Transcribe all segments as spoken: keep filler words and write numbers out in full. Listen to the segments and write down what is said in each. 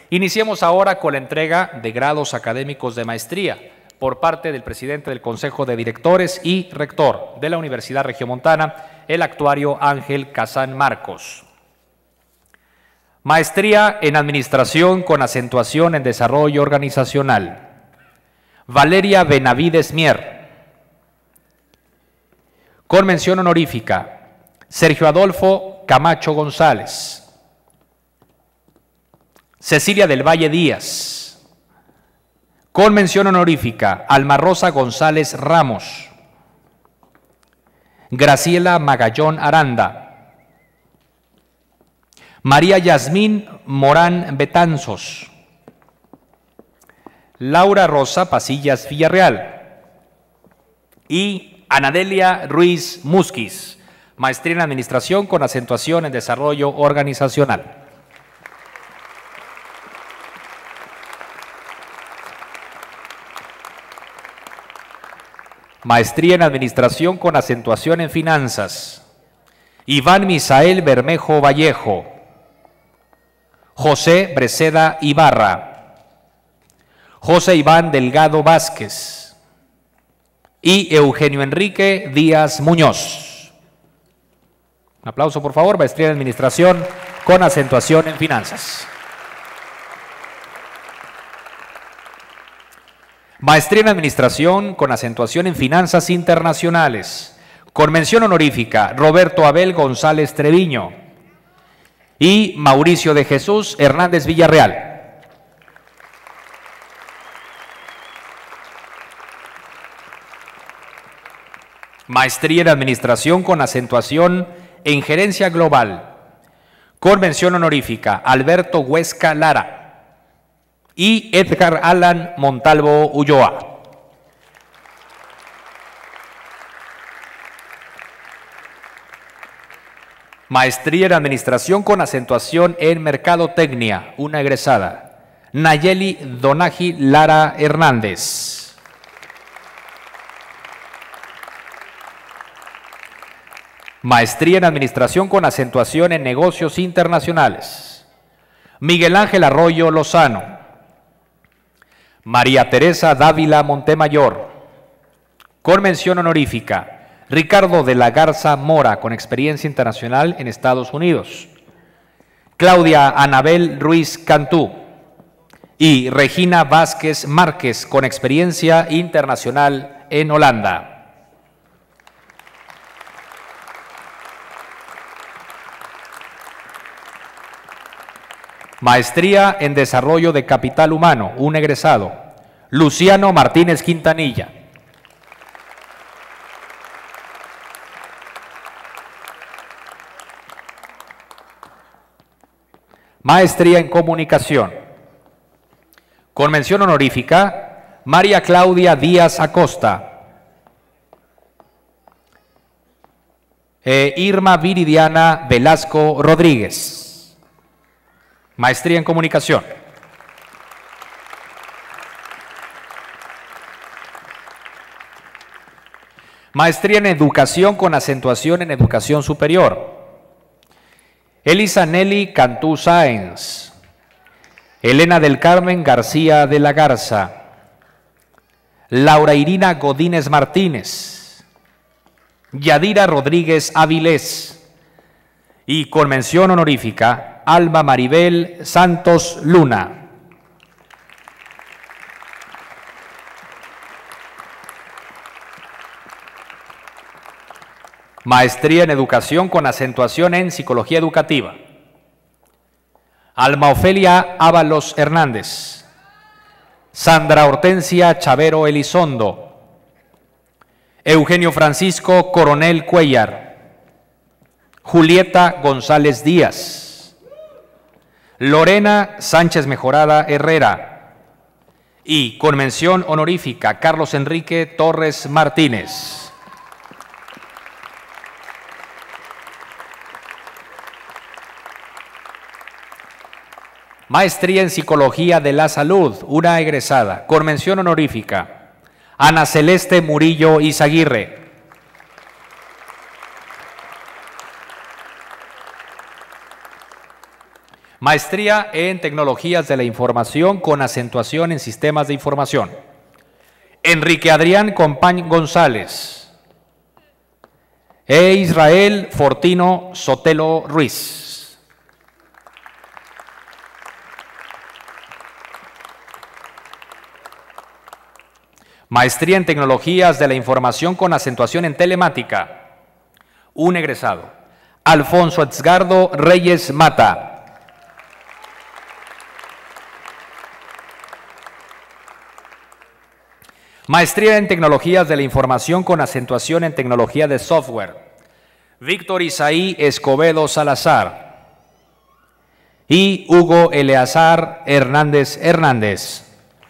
Iniciemos ahora con la entrega de grados académicos de maestría por parte del presidente del Consejo de Directores y rector de la Universidad Regiomontana, el actuario Ángel Kazán Marcos. Maestría en Administración con acentuación en Desarrollo Organizacional, Valeria Benavides Mier. Con mención honorífica, Sergio Adolfo Camacho González. Cecilia del Valle Díaz. Con mención honorífica, Alma Rosa González Ramos. Graciela Magallón Aranda. María Yasmín Morán Betanzos. Laura Rosa Pasillas Villarreal. Y Anadelia Ruiz Musquiz, maestría en Administración con acentuación en Desarrollo Organizacional. Maestría en Administración con acentuación en Finanzas, Iván Misael Bermejo Vallejo. José Breceda Ibarra. José Iván Delgado Vázquez. Y Eugenio Enrique Díaz Muñoz. Un aplauso, por favor. Maestría en Administración con acentuación en Finanzas. Maestría en Administración con acentuación en Finanzas Internacionales. Con mención honorífica, Roberto Abel González Treviño y Mauricio de Jesús Hernández Villarreal. Maestría en Administración con acentuación en Gerencia Global. Con mención honorífica, Alberto Huesca Lara y Edgar Alan Montalvo Ulloa. Maestría en Administración con acentuación en Mercadotecnia, una egresada, Nayeli Donaji Lara Hernández. Maestría en Administración con acentuación en Negocios Internacionales, Miguel Ángel Arroyo Lozano. María Teresa Dávila Montemayor. Con mención honorífica, Ricardo de la Garza Mora, con experiencia internacional en Estados Unidos. Claudia Anabel Ruiz Cantú. Y Regina Vázquez Márquez, con experiencia internacional en Holanda. Maestría en Desarrollo de Capital Humano, un egresado, Luciano Martínez Quintanilla. Maestría en Comunicación. Con mención honorífica, María Claudia Díaz Acosta. E Irma Viridiana Velasco Rodríguez. Maestría en Comunicación. Maestría en Educación con acentuación en Educación Superior. Elisa Nelly Cantú Sáenz. Elena del Carmen García de la Garza. Laura Irina Godínez Martínez. Yadira Rodríguez Avilés. Y con mención honorífica, Alma Maribel Santos Luna. Maestría en Educación con acentuación en Psicología Educativa, Alma Ofelia Ábalos Hernández. Sandra Hortensia Chavero Elizondo. Eugenio Francisco Coronel Cuellar. Julieta González Díaz. Lorena Sánchez Mejorada Herrera. Y con mención honorífica, Carlos Enrique Torres Martínez. Maestría en Psicología de la Salud, una egresada, con mención honorífica, Ana Celeste Murillo Izaguirre. Maestría en Tecnologías de la Información con acentuación en Sistemas de Información. Enrique Adrián Compañ González e Israel Fortino Sotelo Ruiz. Maestría en Tecnologías de la Información con acentuación en Telemática. Un egresado, Alfonso Edgardo Reyes Mata. Maestría en Tecnologías de la Información con acentuación en Tecnología de Software. Víctor Isaí Escobedo Salazar y Hugo Eleazar Hernández Hernández.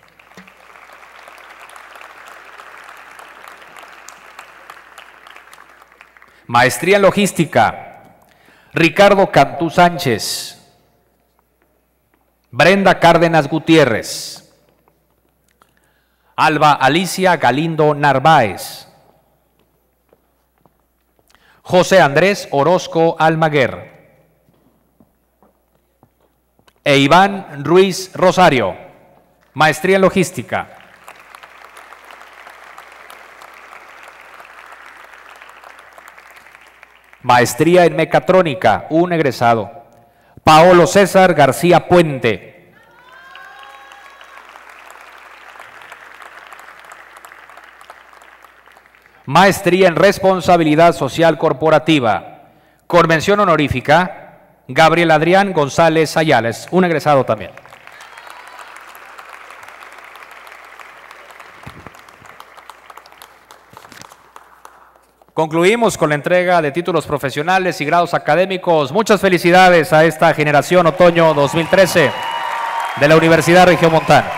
Maestría en Logística. Ricardo Cantú Sánchez, Brenda Cárdenas Gutiérrez, Alba Alicia Galindo Narváez, José Andrés Orozco Almaguer e Iván Ruiz Rosario. Maestría en Logística. Maestría en Mecatrónica, un egresado, Paolo César García Puente. Maestría en Responsabilidad Social Corporativa, con mención honorífica, Gabriel Adrián González Ayales, un egresado también. Concluimos con la entrega de títulos profesionales y grados académicos. Muchas felicidades a esta generación otoño dos mil trece de la Universidad Regiomontana.